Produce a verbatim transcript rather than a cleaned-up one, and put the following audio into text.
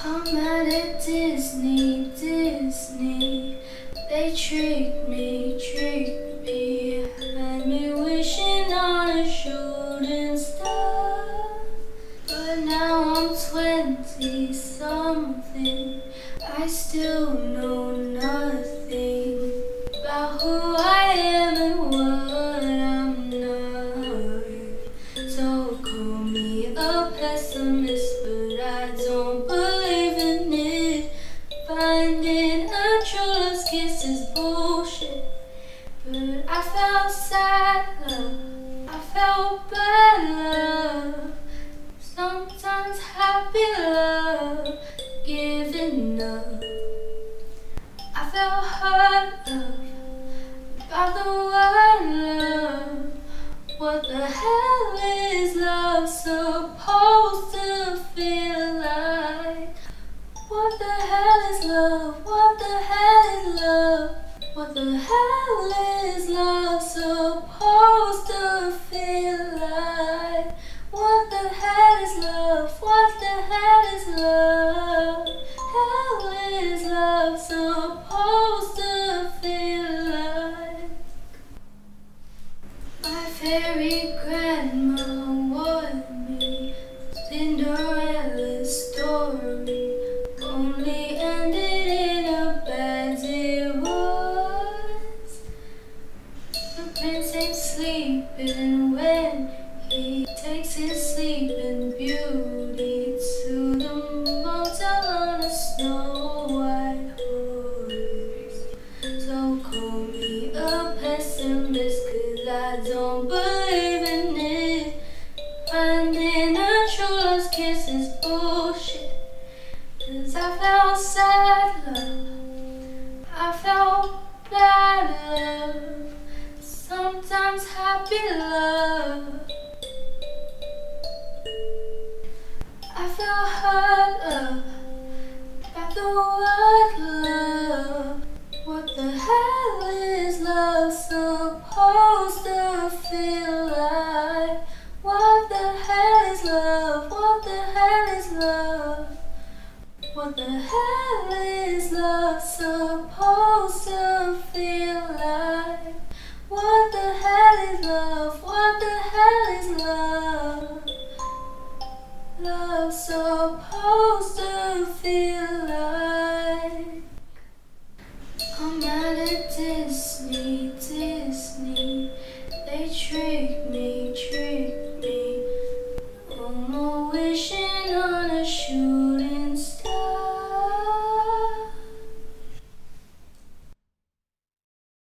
I'm mad at Disney, Disney. They tricked me, tricked me, had me wishing on a shooting star. But now I'm twenty something, I still know nothing about who I am and what I'm not. So call me a pessimist, but I don't believe in it. Finding a true love's kiss is bullshit. But I felt sad love, I felt bad love, sometimes happy love, giving up. I felt hurt love, about the word love. What the hell is love supposed to feel like? What the hell is love? What the hell is love? What the hell is love supposed to feel like? What the hell is love? What the hell is love? Hell is love supposed to feel like? My fairy grandma warned me, Cinderella's story only ended in a bad it was. The prince ain't sleeping when he takes his sleeping beauty to the motel on a snow white horse. So call me a pessimist, cause I don't believe in it. Finding a true love's kiss is bullshit. Cause I felt sad love, I felt bad love, sometimes happy love. I felt hurt love, about the word love. What the hell is love supposed to feel like? What the hell is love? What the hell is love? What the hell is love supposed to feel like? What the hell is love? What the hell is love? Love supposed to feel